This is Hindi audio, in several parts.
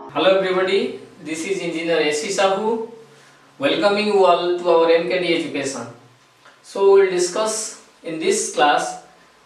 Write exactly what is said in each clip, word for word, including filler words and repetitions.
Hello everybody, this is Engineer S C Sahu welcoming you all to our M K D education. So we will discuss in this class,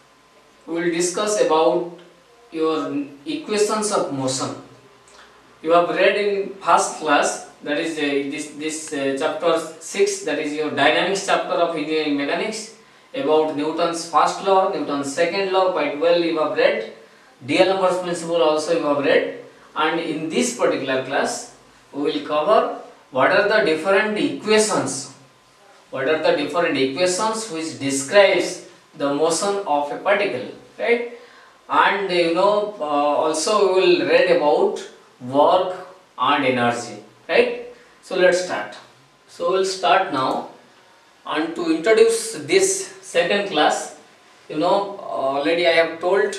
we will discuss about your equations of motion. You have read in first class, that is uh, this, this uh, chapter six, that is your dynamics chapter of engineering mechanics, about Newton's first law, Newton's second law, quite well you have read. D'Alembert's principle also you have read. And in this particular class, we will cover what are the different equations, what are the different equations which describes the motion of a particle, right? And you know, uh, also we will read about work and energy, right? So let's start. So we'll start now, and to introduce this second class, you know, already I have told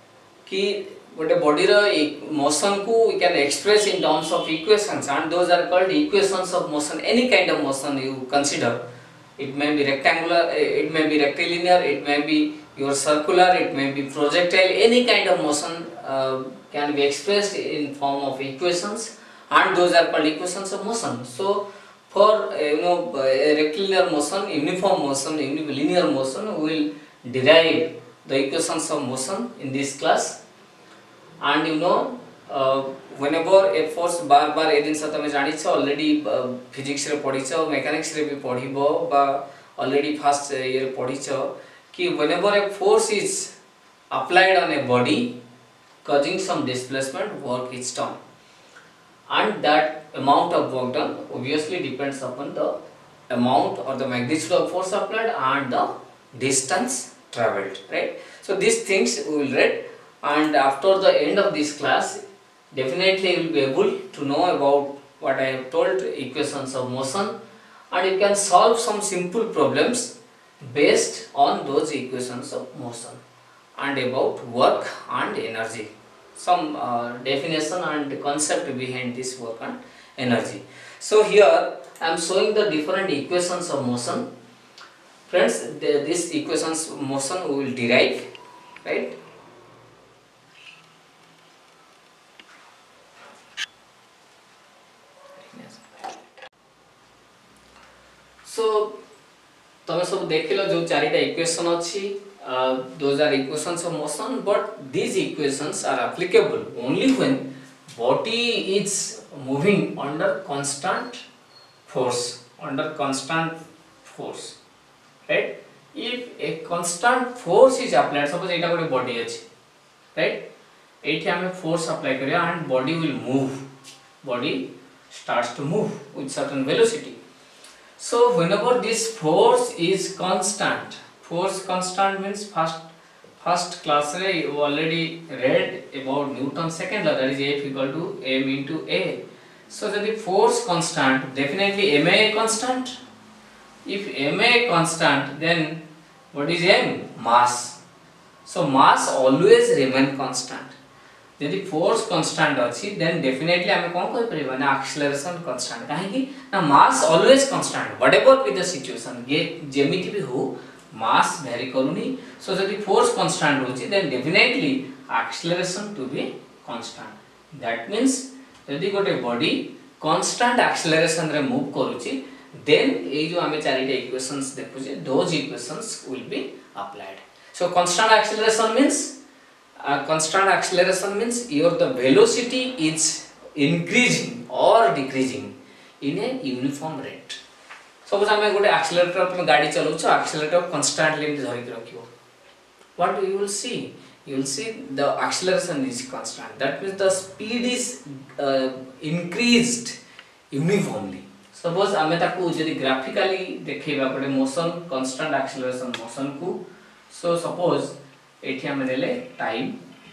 कि गोटे बॉडी रो मोशन को we can express in terms of equations, and those are called equations of motion. Any kind of motion you consider, it may be rectangular, it may be rectilinear, it may be your circular, it may be projectile. Any kind of motion uh, can be expressed in form of equations, and those are called equations of motion. So for uh, you know a rectilinear motion, uniform motion, linear motion, we will derive the equations of motion in this class. And you know uh, whenever a force बार बार ए दिन से तमे जानी छ already physics रे पढ़ी छ, mechanics रे भी पढ़ीबो बा already first year पढ़ी छ कि whenever a force is applied on a body causing some displacement, work is done, and that amount of work done obviously depends upon the amount or the magnitude of force applied and the distance travelled, right? So these things we will read, and after the end of this class definitely you will be able to know about what I have told, equations of motion, and you can solve some simple problems based on those equations of motion, and about work and energy, some uh, definition and concept behind this work and energy. So here I am showing the different equations of motion. Friends, the, this equations of motion we will derive, right? So तमे सब देखिलो जो चारिटा इक्वेशन अछि, those are equations of motion, but these equations are applicable only when body is moving under constant force, under constant force, right? If a constant force is applied, suppose एटा गोटे body अछि, right? एठी हमें force apply करिया and body will move, body starts to move with certain velocity. So whenever this force is constant, force constant means first first class रे you already read about Newton's second law, that is F equal to m into a. So the force constant, definitely ma constant. If ma constant, then what is m? Mass. So mass always remain constant. यदि फोर्स कांस्टेंट अछि देन डेफिनेटली हमें कोन कहि परिबा ना एक्सेलरेशन कांस्टेंट, काहे कि ना mass always constant whatever be the situation, ये जेमिति भी हो मास वेरी करूनी. सो यदि फोर्स कांस्टेंट होछि then definitely acceleration to be constant. That means यदि गोटे बॉडी कांस्टेंट एक्सेलरेशन रे मूव करूछि देन ए जो हमें चारिटा इक्वेशंस देखुजे those equations will be applied. So constant acceleration means Uh, constant acceleration means your the velocity is increasing or decreasing in a uniform rate. Suppose हमें गोटे accelerator पे गाड़ी चलाऊ छ, accelerator constantly धरि के रखियो, what you will see, you will see the acceleration is constant. That means the speed is uh, increased uniformly. Suppose हमें ताकू यदि graphically देखैबा पड़े motion constant acceleration motion को. So suppose एठी हमें देले टाइम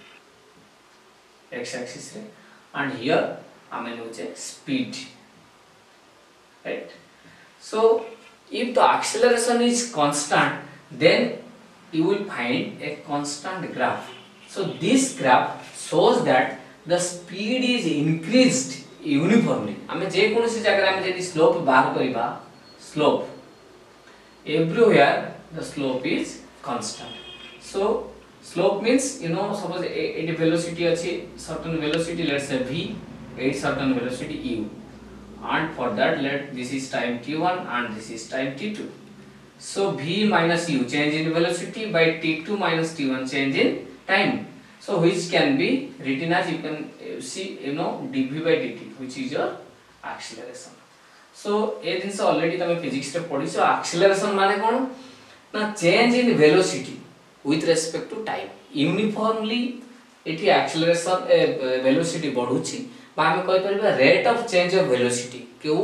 x axis रे, and here हमें नोचे speed, right? So if the acceleration is constant, then you will find a constant graph. So this graph shows that the speed is increased uniformly. हमें जे कोनोसी जगह हमें यदि slope बाहर करिबा, slope everywhere the slope is constant. So slope means, you know, suppose a, a velocity achi, certain velocity, let's say v, at certain velocity u, and for that let this is time t one and this is time t two. So v minus u, change in velocity, by t two minus t one, change in time. So which can be written as, you can see, you know, dv by dt, which is your acceleration. So ए जिनस ऑलरेडी तमे फिजिक्स रे पढी सो एक्सेलरेशन माने कोन ना change in velocity with respect to time. Uniformly एठी एक्सेलरेशन वेलोसिटी बढ़ुची बा हम कहि परबा rate of change of velocity केउ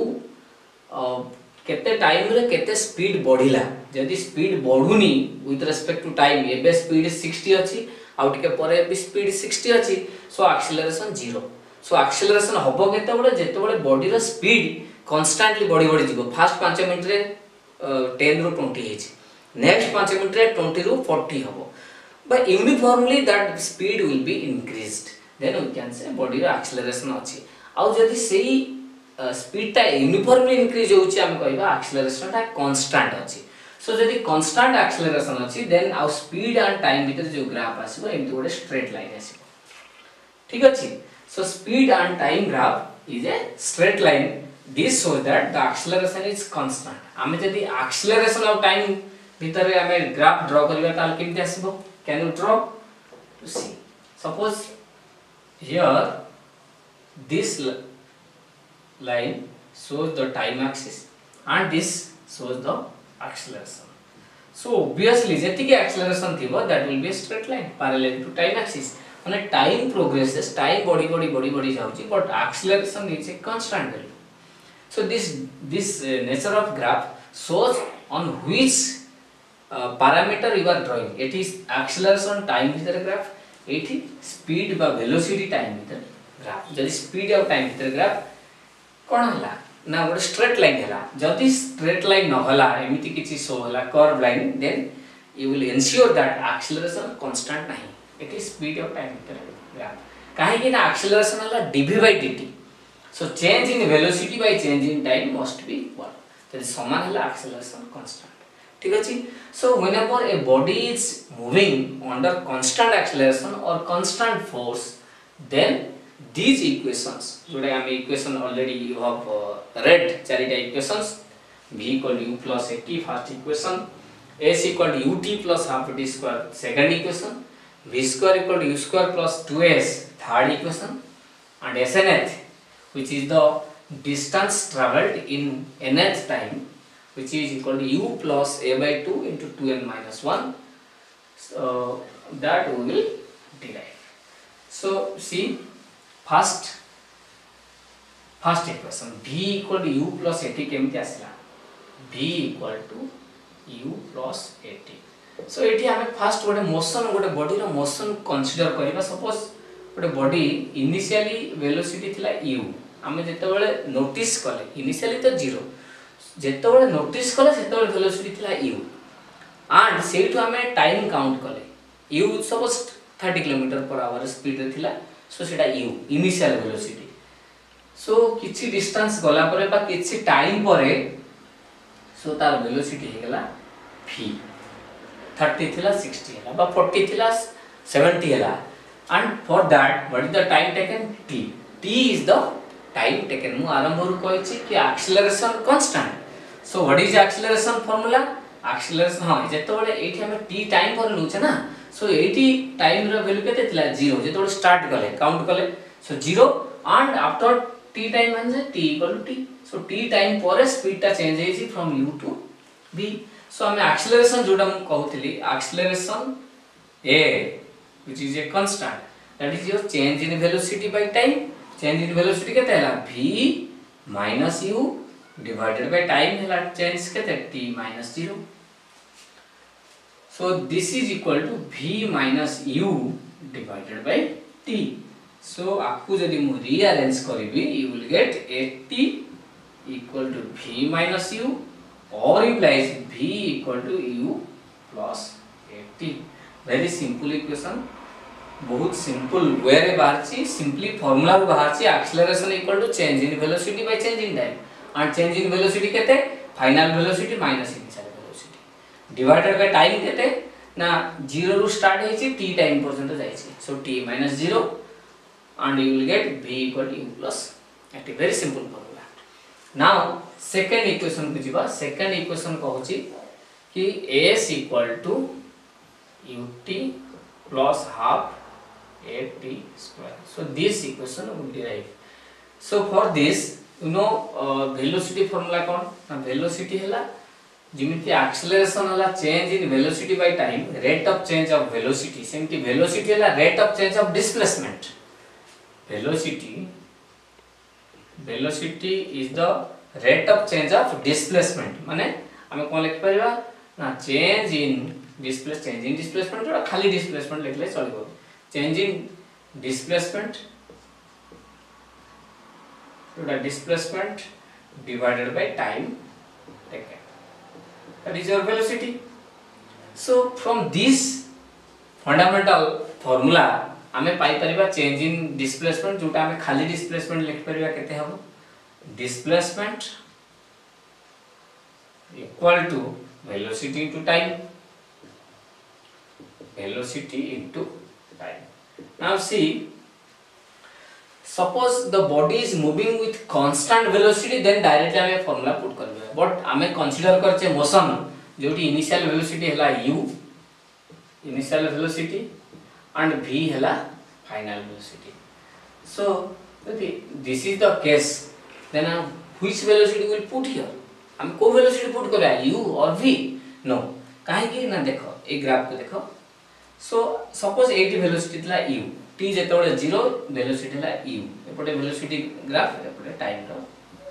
केते टाइम रे केते स्पीड बढ़िला. जदी स्पीड बढ़ुनी विथ रेस्पेक्ट टू टाइम, एबे स्पीड सिक्सटी अछि आउट के परे भी स्पीड सिक्सटी अछि, so acceleration zero. So acceleration हबो केते बडे जेते बडे बॉडी रो स्पीड कांस्टेंटली बढ़ी बढ़ी जीवो. फास्ट पाँच मिनिट रे टेन रु ट्वेंटी हेछि, नेक्स्ट पाँच मिनिट रे ट्वेंटी रु फोर्टी हबो. But uniformly that speed will be increased, then we can say body रो acceleration अछि. आउ जदी सेही स्पीड ता यूनिफॉर्मली इंक्रीज होउछि हम कहबा acceleration ता कांस्टेंट अछि. सो जदी कांस्टेंट acceleration अछि देन आउ स्पीड एंड टाइम भीतर जो ग्राफ आसीबो एमति गोटे स्ट्रेट लाइन आसीबो. ठीक अछि. So speed and time graph is a straight line. This shows that the acceleration is constant. आमे जदी acceleration of time भीतर रे आमे ग्राफ ड्रा करबा ताल केमति आसीबो? Can you draw? To see. Suppose here this line shows the time axis and this shows the acceleration. So obviously jeti ki acceleration thibo that will be a straight line parallel to time axis. Mane time progresses, time body body body body jauchi, but acceleration is a constant value. So this this uh, nature of graph shows on which Uh, parameter you are drawing. It is acceleration time bhitar graph, एठी speed बा velocity time bhitar graph. जदि speed और time bhitar graph कोन हला ना गोटे straight line हला. जदि straight line न हला एमिति किछि शो हला curve line, then you will ensure that acceleration constant नहीं. It is speed of time bhitar graph. काहे कि ना acceleration हला dv by dt. So change in velocity by change in time must be equal. जदि समान हला acceleration constant. ठीक अछि. So whenever a body is moving under constant acceleration or constant force, then these equations, जोटा हम equation already you have uh, read, चारिटा equations, v equal to u plus at first equation, s equal to ut plus half t square second equation, v square equal to u square plus two s third equation, and snth, which is the distance travelled in nth time, which is equal to u plus a by two into two n minus one. So that we will derive. So see first first equation, v equal to u plus at केमति आसला, v equal to u plus at. So एठी हमें first गोटे मोशन, गोटे बॉडी रो मोशन कंसीडर करिबा. सपोज गोटे बॉडी इनिशियली वेलोसिटी थिला u, हमें जेते बेले नोटिस कले इनिशियली तो जीरो, जेते बेले नोटिस कले सेते बेले वेलोसिटी थिला u, एंड सेठु हमें टाइम काउंट कले u suppose thirty kilometre per hour speed रे थिला. सो सेटा u इनिशियल वेलोसिटी. सो किछि डिस्टेंस गला परे बा किछि टाइम परे, सो तार वेलोसिटी हे गेला v. थर्टी थिला सिक्सटी हला बा फोर्टी थिला सेवेंटी हला, and for that what is the time taken? t. t is the time taken. मु आरंभ रु कहछि कि acceleration constant. So what is acceleration formula? Acceleration हां जेते बेले एठी हम t टाइम पर लुचे ना, सो एठी टाइम रो वैल्यू केते थिला जीरो जेते बेले स्टार्ट कले काउंट कले, so zero, and after t time माने t equal to t. So t time पर स्पीड ता चेंज हेछि from u to v. So हम acceleration जोटा मु कहउतली acceleration a which is a constant, that is your change in velocity by time. Change in velocity केते हला v minus u divided by time हला change केते t minus zero. So this is equal to v minus u divided by t. So आपको यदि मु rearrange करिवि, you will get at equal to v minus u, or implies v equal to u plus at. Very simple equation. बहुत सिंपल वे रे बाहरची, सिंपली फार्मूला रो बाहरची acceleration equal to change in velocity by change in time, and change in velocity केते final velocity minus initial velocity divided by time केते ना जीरो रु स्टार्ट हेछि t टाइम पर्यंत जायछि. So t minus zero and you will get V equal to U plus eighty. Very simple formula. Now second equation को जीवा. Second equation कहूची कि S equal to ut plus half eighty square. So this equation will derive. So for this you know uh, velocity formula कौन ना velocity है ला जिमिति acceleration है ला change in velocity by time, rate of change of velocity. सेमती velocity है ला rate of change of displacement. Velocity velocity is the rate of change of displacement. माने हमें कौन लिख परिवा ना change in displacement, change in displacement तो खाली displacement लिख ले चलेगा. Change in displacement to the displacement divided by time taken. That is your velocity. So from this fundamental formula हमें पाई परिवा change in displacement जोटा हमें खाली displacement लिख परिवा कहते हैं वो displacement equal to velocity into time. Velocity into time. Now see, suppose the body is moving with constant velocity, then directly हमें formula put करबे. But हमें consider करचे motion जोटी initial velocity हैला u, initial velocity, and v हैला final velocity. So okay, this is the case. Then uh, which velocity will put here? हम को velocity put करें u or v? No. काहे कि ना देखो एक ग्राफ को देखो. So suppose eighty velocity थला u. t जेतोले zero velocity ला u एपटे velocity graph एपटे time रो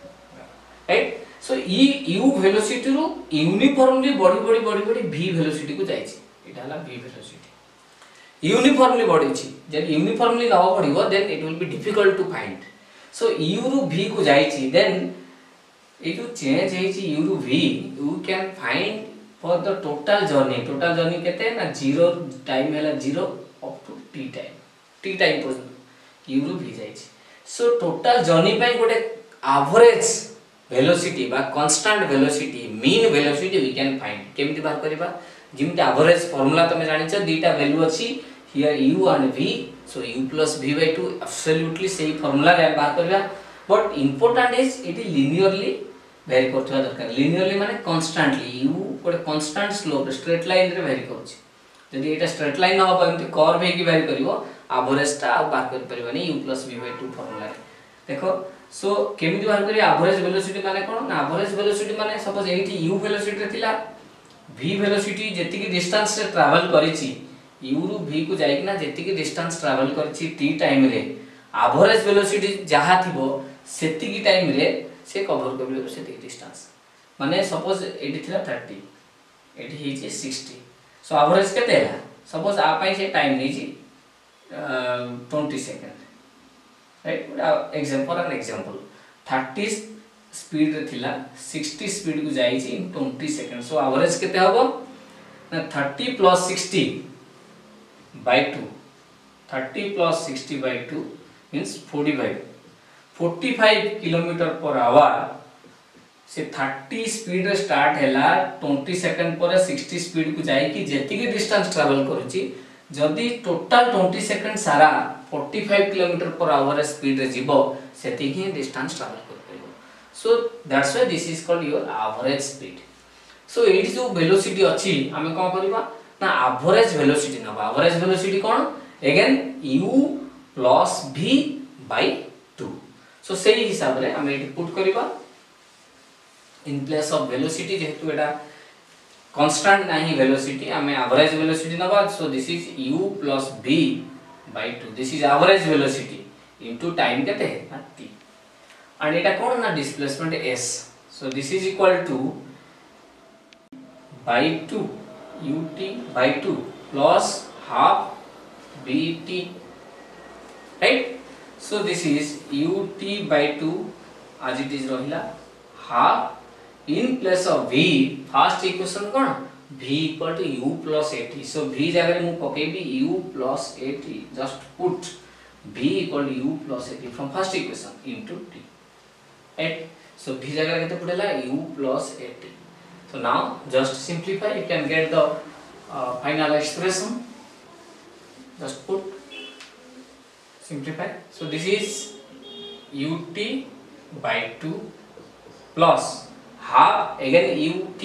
right. So e u velocity रो uniformly body body body body v velocity को जाई छी एटा ला v velocity uniformly बॉडी छी जब uniformly ना बॉडीबो then it will be difficult to find. So u row v को जाई छी then ए जो change है छी u row v you can find for the total journey. Total journey कहते हैं ना zero time हैला zero up to t time. t time पर्यंत u रो v जाई छी. So total journey ପାଇଁ गोटे average velocity बा constant velocity mean velocity we can find. केमिति बाहर करबा जिमति average formula तमे जानि छ दुईटा वैल्यू अछि here u and v. So u plus v by two absolutely सही formula रे बाहर करबा. But important is it is linearly vary करथवा दरकार. Linearly माने constantly u गोटे constant slope straight line रे vary करूछि. जदि एटा straight line न हो एमति curve हे कि vary करिवो average ता बाहर कर परिबानी u plus v by two formula रे देखो. सो केमिति बाहर करिया average velocity माने कोन ना average velocity माने सपोज एठी u velocity रे थिला v velocity जेति कि distance रे travel करिछि u रु v को जाई कि ना जेति कि distance travel करिछि t time रे average velocity जहा थिबो सेति कि टाइम रे से कवर करबो सेति कि distance माने सपोज एठी थिला thirty एठी हिछि sixty. सो average केते हैला सपोज आ पई से टाइम नेछि Uh, twenty seconds, right? Uh, example an example. thirty speed रे थिला sixty speed को जाई छी in twenty seconds. So average केते हबो ना thirty plus sixty by two. thirty plus sixty by two means forty-five. forty-five kilometer per hour से thirty speed रे start हैला twenty second पर sixty speed को जाई कि जेति के distance travel करूची जदि टोटल twenty सेकंड सारा forty-five kilometre per hour speed रे जीवो सेति ही डिस्टेंस ट्रैवल कर परिबो. So that's why this is called your average speed. So एठी जो वेलोसिटी अछि हमें कोन करबा ना एवरेज वेलोसिटी नबा. एवरेज वेलोसिटी कोन again u plus v by two. So सेही हिसाब रे हमें एठी पुट करबा इन प्लेस ऑफ वेलोसिटी जेहेतु एटा constant nahi velocity ame average velocity naba. So this is u plus v by two. This is average velocity into time kete hai t and eta kon na displacement s. So this is equal to by two ut by two plus half vt, right? So this is ut by two as it is rahila half in place of v first equation cone v equal to u plus eighty. So v जगह रे मु पकेबी u plus eighty. Just put v equal to u plus eighty from first equation into t, right? So v जगह रे केते पड़ेला u plus eighty. So now just simplify, you can get the uh, final expression. Just put simplify. So this is ut by two plus half again ut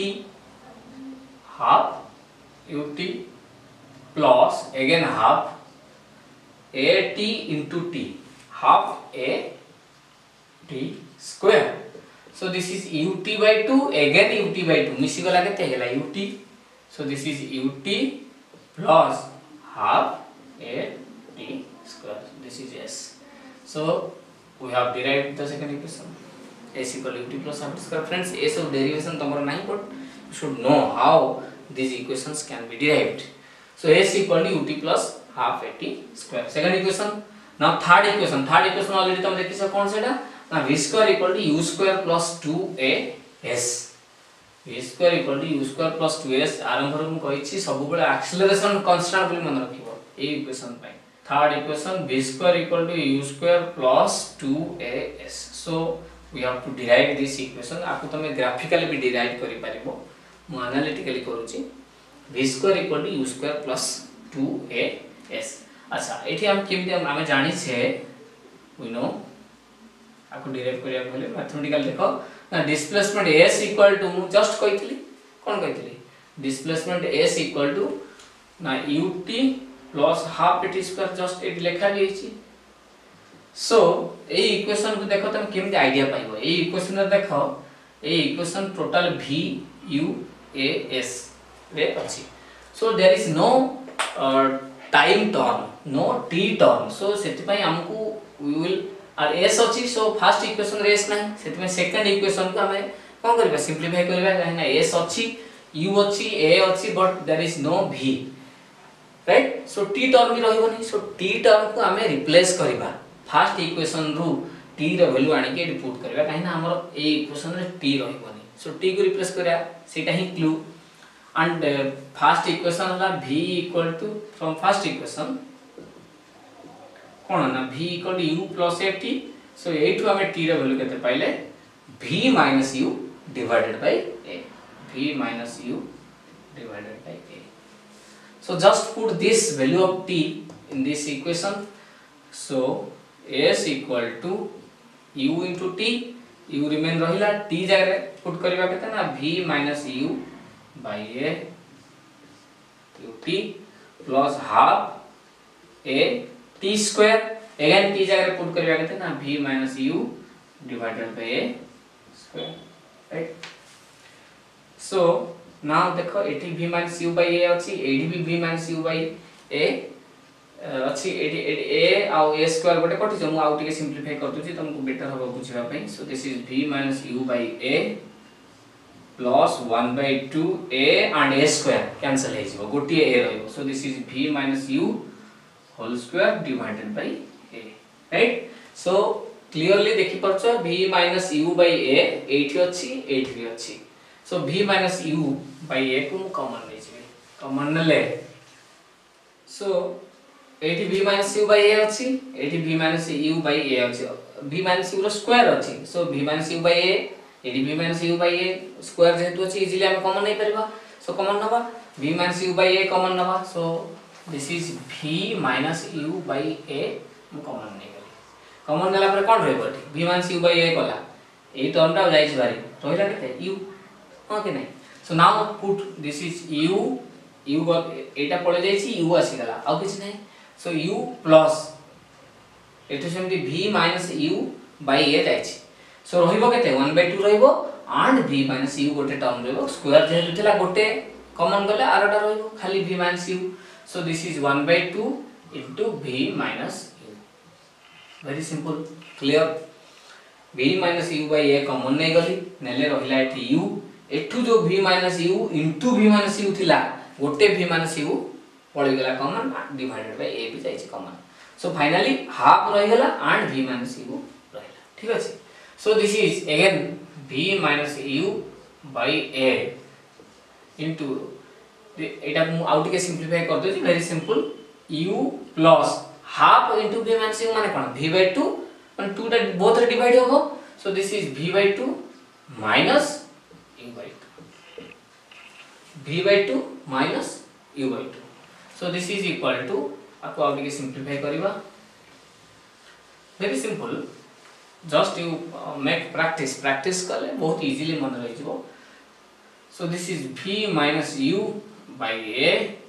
half ut plus again half at into t half a t square. So this is ut by two again ut by two मिसी गला केते हेला ut. So this is ut plus half a t square. This is s. So we have derived the second equation. S equal ut plus half t square. Friends, a सब derivation तमरो नहीं, but you should know how these equations can be derived. So s equal to ut plus half a t square. Second equation. Now third equation. Third equation already तुम देखी से कौन सेटा ना v square equal to u square plus two a s. v square equal to u square plus two a s. आरंभ रे मु कहिछि सब बेले एक्सेलरेशन कांस्टेंट बोली मन रखिबो ए इक्वेशन पय. Third equation v square equal to u square plus two a s. So we have to derive this equation. आपको तमे ग्राफिकली भी डिराइव करि परिबो. मु एनालिटिकली करूछि. v square equal to u square plus two a s. अच्छा एठी हम केमते हम जानि छे वी नो आपको डिराइव करिया पहले मैथमेटिकल देखो ना डिस्प्लेसमेंट s इक्वल टू मु जस्ट कहितली कोन कहितली डिस्प्लेसमेंट s इक्वल टू ना ut plus half t square just एट लिखा गयछि. सो ए इक्वेशन को देखो तुम केमते आईडिया पाइबो. ए इक्वेशन रे देखो ए equation total v u a s रे अछि. So there is no time term no t term. So सेति पई हमकु वी विल और s अछि. सो फर्स्ट इक्वेशन रे s नाही सेति पई सेकंड इक्वेशन को हमें कोन करबा सिंपलीफाई करबा काहे ना s अछि u अछि a अछि but there is no v right. So t term भी रहइबो नहीं. सो t टर्म को हमें रिप्लेस करबा फर्स्ट इक्वेशन रु t रे वैल्यू आनी के पुट करबा काहे ना हमर ए इक्वेशन रे t रहइबो नहीं. सो t को रिप्लेस करया सेटा ही क्लू. एंड फर्स्ट इक्वेशन हला v equal to from first equation कोन ना v equal to u plus a t. So एठु हमें t रे वैल्यू केते पाइले v minus u divided by a. v minus u divided by a. So just put this value of t in this equation. So s equal to u into t. u remain रहिला t जगह पुट करबा केते ना v minus u by a ut plus half a t square. again t जगह पुट करबा केते ना v minus u divided by a square, right. So now देखो एटी v minus u by a अछि एडी भी v minus u by a अछि एडी a आ a स्क्वायर गोटे कटि जे मु आउ टिके सिंपलीफाई कर दुछि तुमको बेटर होबो बुझिबा पई. So this is v minus u by a plus one by two a and a square cancel हे जिवो गोटी a रहइबो. So this is v minus u whole square divided by a, right. So clearly देखि परछो v minus u by a एठी अछि एठी भी अछि. So v minus u by a को कॉमन ले जिवे कॉमन ले. सो एठी v minus u by a अछि एठी v minus u by a अछि. v minus u रो स्क्वायर अछि. So v minus u by a एठी v minus u by a square जेतु अछि इजीली हम कॉमन नै परबा. सो कॉमन नबा v minus u by a common नबा. So this is v minus u by a हम कॉमन नै करी. कॉमन नेला पर कोन रहबो v minus u by a कला एई टर्मटा जाई छ बारी रहिला केते u. ओके नहीं. So now put this is u u एटा पळे जाई छी u आसी गला आ किछ नहीं. सो u प्लस एटा सेमती v minus u by a जाई छी. सो रहिबो केते one by two रहिबो and v minus u गोटे टर्म रहिबो स्क्वायर जेतु थिला गोटे कॉमन गले आरटा रहिबो खाली v minus u. So this is one by two into v minus u. Very simple clear. v minus u by a common नै गली नेले रहिला एठी u एठु जो v minus u into v minus u थिला गोटे v minus u पळि गेला कॉमन डिवाइडेड बाय a भी जाई छी कॉमन. सो फाइनली हाफ रहि गेला एंड v minus u रहिला. ठीक अछि. So this is again v minus u by a into एटा मु आउट के सिंपलीफाई कर दो छी. Very simple u plus half into v minus u माने कोन v by two माने two टा बोथ रे डिवाइड होबो. So this is v by two minus u by two. v by two minus u by two. So this is equal to आपको आगे के सिंपलीफाई करिबा very simple just you make practice practice कले बहुत इजीली मन रही जीवो so this is v minus u by a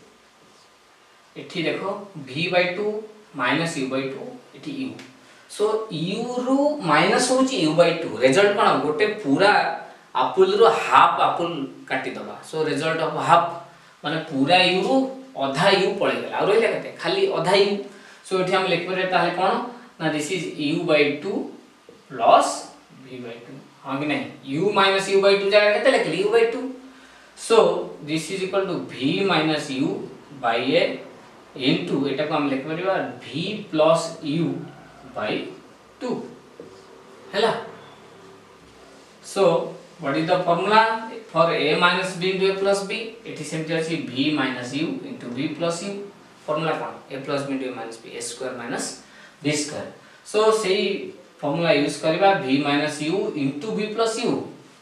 एठी देखो v by two minus u by two एठी u सो u रु माइनस होची u बाय टू रिजल्ट कोन गोटे पूरा एप्पल रो हाफ एप्पल काटी दबा सो रिजल्ट ऑफ हाफ माने पूरा u रु आधा u पळे गेला और रहला कते खाली आधा u सो एठी हम लिख परे ताले कोन ना this is u by two plus v by two हां कि नहीं u minus u by two जगह कते लिखली u by two so this is equal to v minus u by a into एटा को हम लिख परिबा v plus u by two हैला so what is the formula for a minus b into a plus b एठी सेमति अछि v minus u into v plus u formula कोन a plus b into a minus b a square minus b square so सेही फार्मूला यूज करबा v minus u into v plus u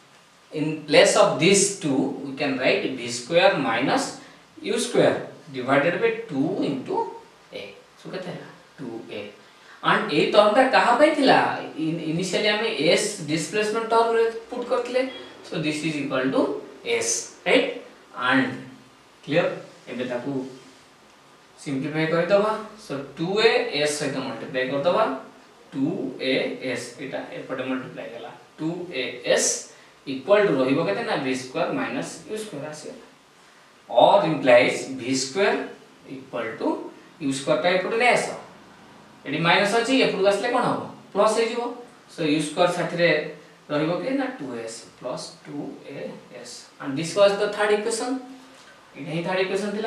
in place of these two we can write v square minus u square divided by two into a so कते है टू a and ए टर्म ता कहा पे थिला इनिशियली हमें s डिस्प्लेसमेंट टर्म रे पुट करथले so this is equal to s right and clear एबे ताकू सिंपलीफाई कर दबा सो टू a s सहित मल्टीप्लाई कर दबा टू a s एटा एपटे मल्टीप्लाई गेला two a s equal to रहिबो केते ना v square minus u square आसे और implies v square equal to u square ता एपटे ले आसो एडी माइनस अछि एपटु आसले कोन हो प्लस हे जिवो सो u स्क्वायर साथी रे रहिबो के ना two s plus two a s and this was the third equation इही थर्ड इक्वेशन थिला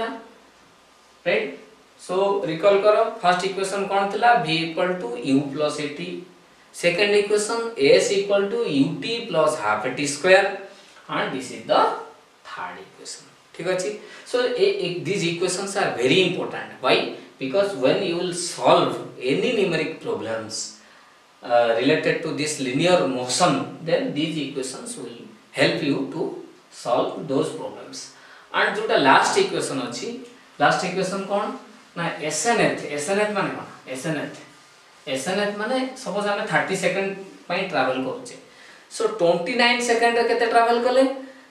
राइट सो रिकॉल करो फर्स्ट इक्वेशन कोन थिला v equal to u plus at second equation s equal to ut plus half at square and this is the third equation ठीक अछि सो these equations are very important why because when you will solve any numeric problems uh, related to this linear motion then these equations will help you to solve those problems and जोटा last equation अछि last equation कोन ना snth snth माने कोन snth snth माने सपोज हम थर्टी सेकंड पई ट्रैवल करछे सो ट्वेंटी नाइन सेकंड रे केते ट्रैवल करले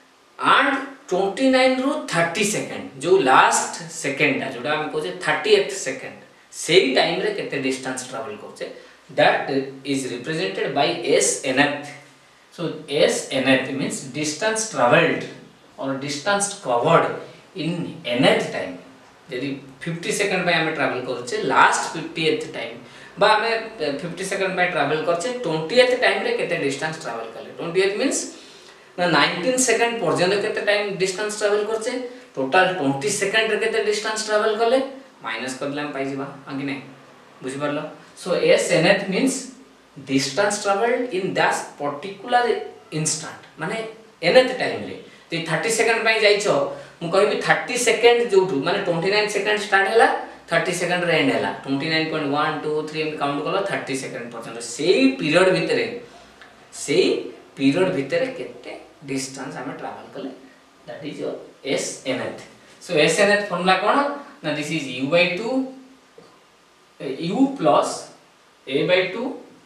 एंड ट्वेंटी नाइन रु थर्टी सेकंड जो लास्ट सेकंड ता जोटा हम कहजे थर्टीएथ सेकंड सेही टाइम रे केते डिस्टेंस ट्रैवल करछे that is represented by s nth so s nth means distance travelled और distance covered in nth time यदि फिफ्टी सेकंड पे हम ट्रैवल करछे लास्ट फिफ्टीएथ टाइम बा हम फिफ्टी सेकंड पे ट्रैवल करछे ट्वेंटीएथ टाइम रे केते डिस्टेंस ट्रैवल करले ट्वेंटीएथ मींस ना नाइनटीन सेकंड पर्यंत केते टाइम डिस्टेंस ट्रैवल करछे टोटल ट्वेंटी सेकंड रे केते डिस्टेंस ट्रैवल करले माइनस करले हम पाई जिबा आगे नै बुझि परलो so s nth means distance traveled in that particular instant माने nth टाइम रे ते थर्टी सेकंड पई जाइछो मु कहबी थर्टी सेकंड जोटू माने ट्वेंटी नाइन सेकंड स्टार्ट हैला थर्टी सेकंड रे एंड हैला twenty nine point one two three हम काउंट करलो थर्टी सेकंड पर्यंत सेही पीरियड भितरे सेही पीरियड भितरे केते डिस्टेंस हमें ट्रैवल करले that is your s nth so s nth formula कोन ना this is u by two u plus a by two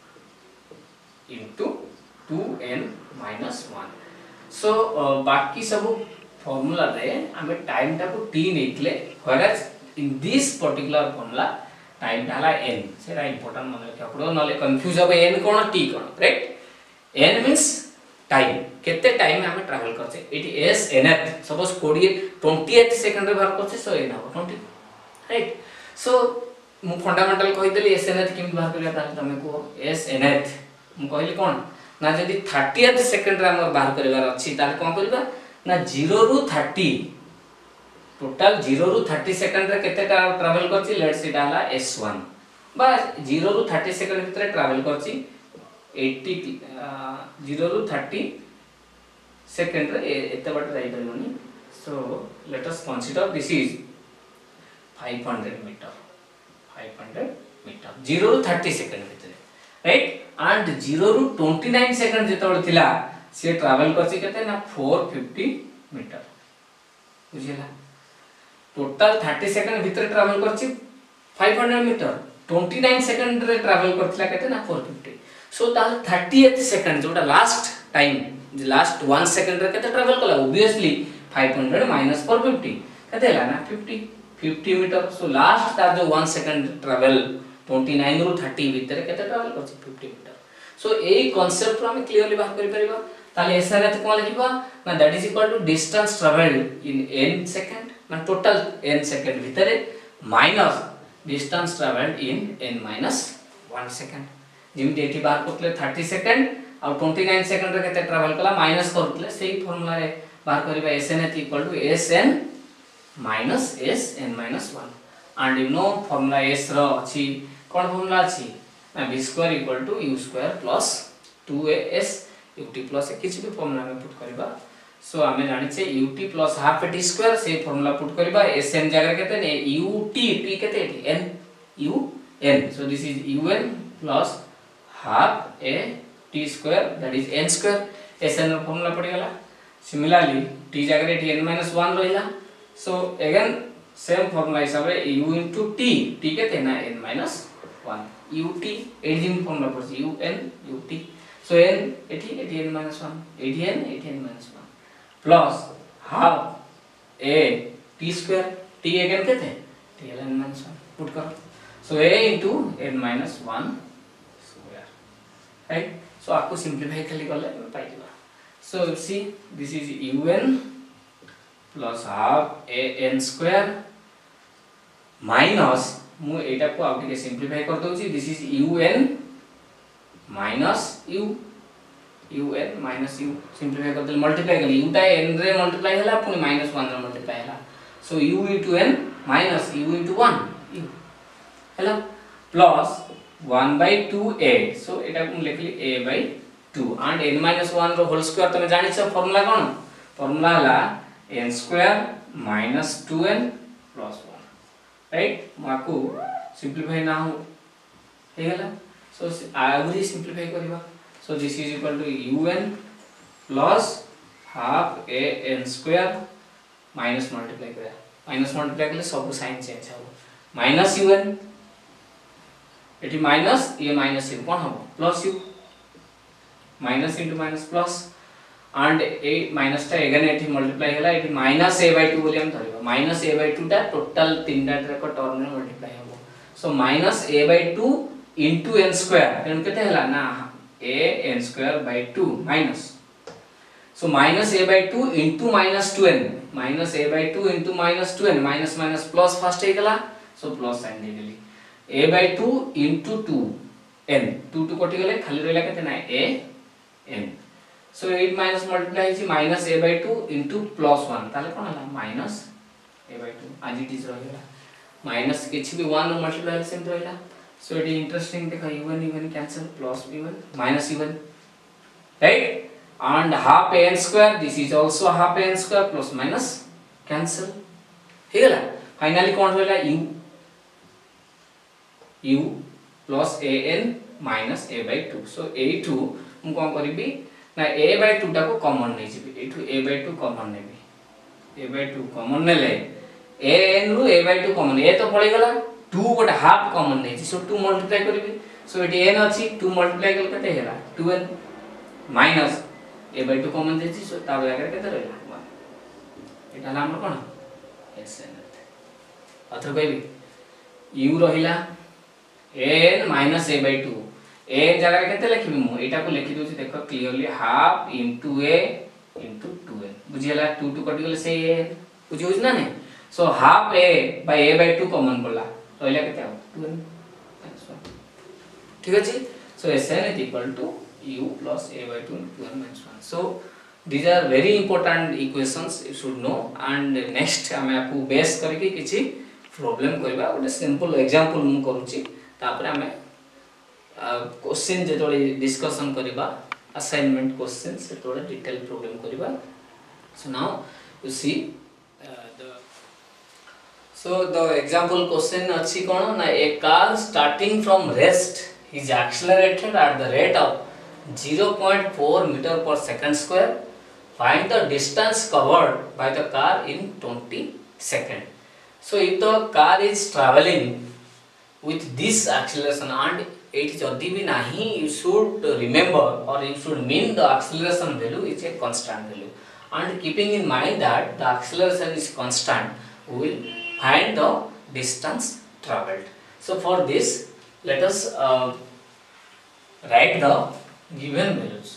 into two n minus one so बाकी सब फार्मूला रे हमें टाइम टा को t नेतले whereas in this particular formula time डाला n सेरा इंपोर्टेंट मन रखा पड़ो नले कंफ्यूज हो n कोन t कोन राइट n मींस टाइम केते टाइम हम ट्रैवल करछे eighty s nth suppose twentieth second रे बाहर करछे सो n हो ट्वेंटी राइट सो मु फंडामेंटल कहि देली s nth किम बाहर करिया ता तमे को s nth मु कहली कोन ना जदी थर्टीएथ सेकंड रे हमर बाहर करिवार अछि ताल कोन करबा ना जीरो रु थर्टी टोटल जीरो रु थर्टी सेकंड रे केते ट्रैवल करछि लेट्स इट आला s वन बा जीरो रु थर्टी सेकंड भितरे ट्रैवल करछि एटी जीरो रु थर्टी सेकंड रे एते बट जाई परमनी so let us consider this is five hundred meter five hundred meter zero रु थर्टी सेकंड भितरे राइट एंड जीरो रु ट्वेंटी नाइन सेकंड जेतबे थिला से ट्रैवल करछि केते ना फोर फिफ्टी मीटर बुझिला टोटल थर्टी सेकंड भितरे ट्रैवल करछि फाइव हंड्रेड मीटर उनतीस सेकंड रे ट्रैवल करथिला केते ना चार सौ पचास सो ता थर्टीएथ सेकंड जोटा last time last one second रे केते ट्रैवल कला obviously five hundred minus four fifty केते हला ना fifty fifty meter so last तार जो वन सेकंड ट्रैवल उनतीस रु तीस भीतर केते ट्रैवल करछि फिफ्टी मीटर सो एई कांसेप्ट रो हम क्लियरली बात करि परिबा ताले एसआर एत कोन लिखिबा ना that is equal to distance traveled in n second ना टोटल n सेकंड भीतर minus distance traveled in n minus one second जिमि एठी बार करतले थर्टी सेकंड और उनतीस सेकंड रे केते ट्रैवल कला माइनस करतले सेही फार्मूला रे बार करबा sn is equal to sn minus sn minus one and you know formula s रो अछि कोन फार्मूला अछि ना v square equal to u square plus two a s ut plus किछ भी फार्मूला में पुट करबा सो हमें जानि छे ut plus half t square से फार्मूला पुट करबा sn जगह केते ने ut t केते n u n so this is un plus half a t square that is n square sn रो फार्मूला पड़ गेला सिमिलरली t जगह t n माइनस वन रहिला सो अगेन सेम फार्मूला हिसाब रे u into t t केते ना n माइनस वन ut एजिम फार्मूला पड़ un ut so n एटी एटी n minus one एटी n एटी n minus one plus half a t square t again कहते हैं t n minus one put करो so a into n minus one square right so आपको simplify खाली कर ले मैं पाई दिया so see this is un plus half a n square minus मु एटा को आउट के सिंपलीफाई कर दउची this is un minus u un minus u simplify कर दे मल्टीप्लाई कर u टा n रे मल्टीप्लाई हला पुनी माइनस वन रे मल्टीप्लाई हला so u into n minus u into one u हला plus one by two a so एटा को लिखली a by two and n minus one रो होल स्क्वायर तमे जानि छ फार्मूला कोन फार्मूला हला n square minus two n plus one right माकू सिंपलीफाई ना हो हे गला सो आगरी सिंपलीफाई करबा so this is equal to un plus half a n square minus multiply करा माइनस मल्टीप्लाई करले सब साइन चेंज हो माइनस un एठी माइनस ये माइनस इन कोन हो plus u minus into minus plus and ए माइनस टा अगेन एठी मल्टीप्लाई हला एठी माइनस a by टू बोली हम धरिबा माइनस a by टू टा टोटल तीन टा रे को टर्म में मल्टीप्लाई हो so minus a by two into n square n केते हला ना a n square by two minus so minus a by two into minus two n minus a by two into minus two n minus minus plus first हे गला सो प्लस साइन दे देली a by two into two n two two कटि गेले खाली रहला केते ना a n सो एट माइनस मल्टीप्लाई छि minus a by two into plus one ताले कोन हला माइनस a by टू आज इट इज रहला माइनस किछि भी वन मल्टीप्लाई सेम रहला so it is interesting देखो even even cancel plus even minus even right and half a n square this is also half a n square plus minus cancel हे गला फाइनली कोन होइला u u plus a n minus a by two so a two हम कोन करबी ना a by टू टा को कॉमन नै जेबी ए two a by two common नेबी a by टू कॉमन नेले a n रु a by two common a तो पड़ी गला टू गोटे हाफ कॉमन नै सो टू मल्टीप्लाई करबी सो एटी n अछि टू मल्टीप्लाई करले कते हेला two n minus a by two common देछि सो ता जगह कते रहला वन एटा नाम कोन sn अथर कहबी u रहिला n minus a by two a जगह कते लिखबी मु एटा को लिखि दोछि देखो clearly half into a into two n बुझियला टू टू कटि गेले से बुझि होइछ ना नै so half a by a by two common पड़ला रहला केते आ टू n ठीक अछि सो sn is equal to u plus a by two two n minus one so these are very important equations you should know and next हमें आपको बेस करके किछि प्रॉब्लम करबा ओटे सिंपल एग्जांपल मु करूची तापर हमें क्वेश्चन जेतोले डिस्कशन करबा असाइनमेंट क्वेश्चन सेतोले डिटेल प्रॉब्लम करबा so now you see uh, the so the example question अछि कोन ना a car starting from rest is accelerated at the rate of zero point four meter per second square find the distance covered by the car in twenty seconds so if the car is traveling with this acceleration, and it jodi भी नहीं, you should remember or you should mean the acceleration value is a constant value, and keeping in mind that the acceleration is constant, we will find the distance traveled. So for this, let us uh, write the given values.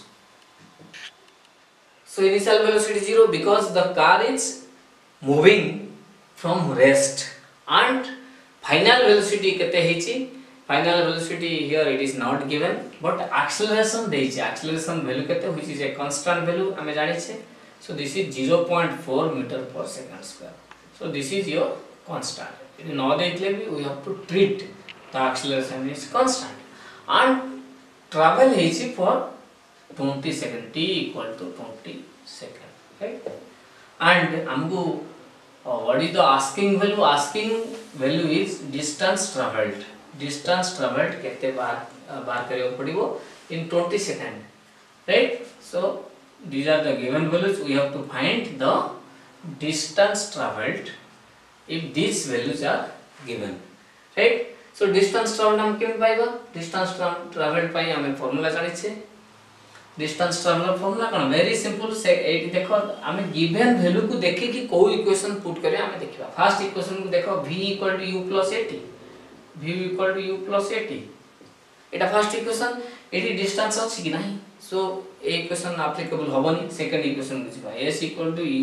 So initial velocity zero because the car is moving from rest, and final velocity kete heichi, final velocity here it is not given, but acceleration deichi, acceleration value kete, which is a constant value ame janiche. So this is zero point four meter per second square. So this is your constant. In other way we have to treat the acceleration is constant, and travel heichi for twenty second, t equal to twenty second, right? And amku uh, what is the asking value? Asking value is distance traveled. Distance traveled kete bar uh, bar kariyo padibo in twenty second, right? So these are the given values. We have to find the distance traveled if these values are given, right? So distance traveled हम केम पाइबा? distance traveled पाई हमें formula जानिछे. distance traveled formula कौन? very simple. से एटी देखो हमें given value को देखे कि कोई equation put करे हमें देखिबा. first equation को देखो v equal to u plus at, v equal to u plus at, एटा first equation. एटी distance अछि कि नहीं? so ए equation applicable होबनी. second equation को जिबा s equal to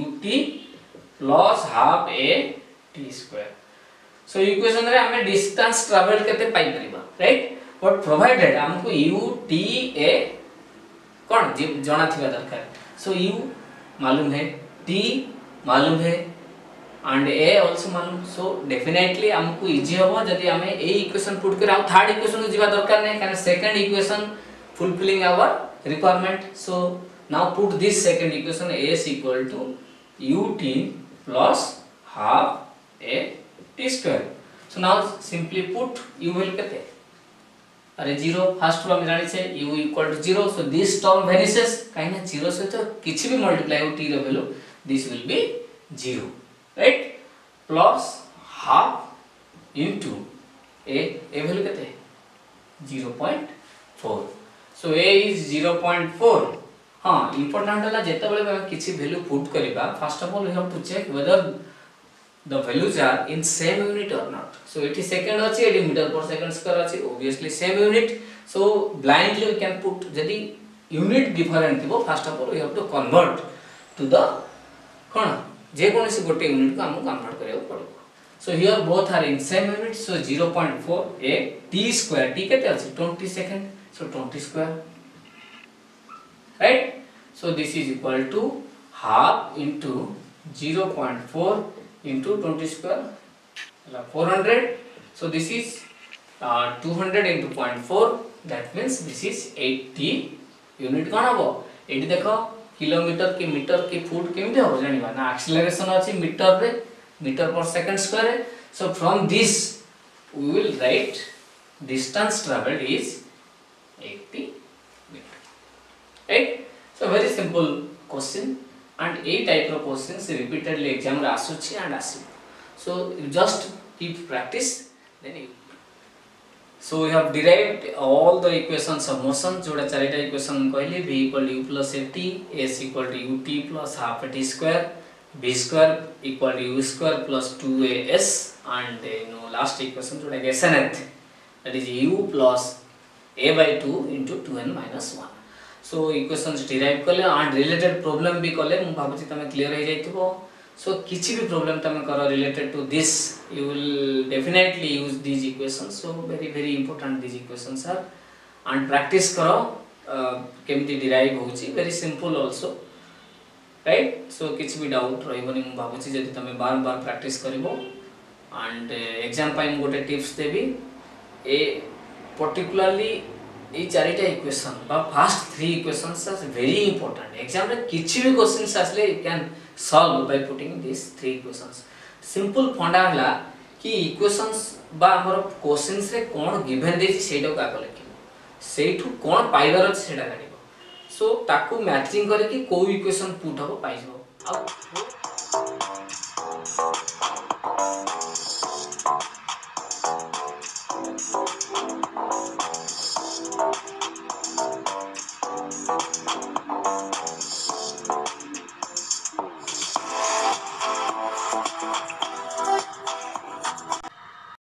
ut plus half a t square. So equation रे हमें distance traveled केते पाई परिबा, right? but provided हमको u t a कौन जाना थिबा दरकार. so u मालूम है, t मालूम है, and a also मालूम. so definitely हमको इजी होबो जदी हमें ए इक्वेशन पुट कर आउ थर्ड इक्वेशन को जिबा दरकार नै, कारण second equation fulfilling our requirement. so now put this second equation, s equal to ut plus half a t square. so now simply put u value kete, अरे zero first रो हम जानि छे u equal to zero. so this term vanishes, काहे ना zero से तो किछि भी मल्टीप्लाई हो t रो value, this will be zero, right? plus half into a, a value kete zero point four. so a is zero point four. हां इंपोर्टेंट होला जेते बेले हम किछि वैल्यू पुट करबा, first of all we have to check whether the values are in same unit or not. so it is second achi, it is meter per second square achi, obviously same unit. so blindly we can put jodi unit different thibo, first of all we have to convert to the kon je konisi gote unit ko हमको convert करियो पड़ो. so here both are in same unit. so zero point four a t square, t केते अछि twenty second, so twenty square, right? so this is equal to half into zero point four into twenty square, four hundred. so this is uh, two hundred into zero point four, that means this is eighty unit. कोन हबो एटी देखो किलोमीटर के मीटर के फुट केमते हो जानिबा ना, एक्सेलरेशन अछि मीटर रे, मीटर पर सेकंड स्क्वायर है. so from this we will write distance traveled is eighty meter, right? so very simple question, and a type of questions repeatedly exam रे आसुछि and आसी. so you just keep practice, then you. so we have derived all the equations of motion. जोड़ा चारिटा equation कहली, v equal to u plus at, s equal to ut plus half a t square, b square equal to u square plus two a s, and you know last equation जोड़ा s nth, that is u plus a by two into two n minus one. so equations derive कले and related problem भी कले, मु भाबुछि तमे क्लियर हे जाइथिबो. so किछि भी problem तमे करो related to this, you will definitely use these equations. so very very important these equations are, and practice करो केमति derive होछि, very simple also, right? so किछि भी doubt रहइबनी, मु भाबुछि जदि तमे बार बार practice करिवो. and uh, exam पाइ मु गोटे tips देबी, ए particularly ए चारिटा इक्वेशन बा first three equations are very important. Exam रे किछि भी क्वेश्चंस आसले you can solve by putting this three equations. Simple funda हला कि इक्वेशंस बा हमर क्वेश्चंस रे कोन गिवन देछि सेटा का लिखिबो, सेठु कोन पाइबार अछि सेटा काढिबो. सो ताकू मैचिंग करे कि कोई इक्वेशन पुट हबो पाइजो. आ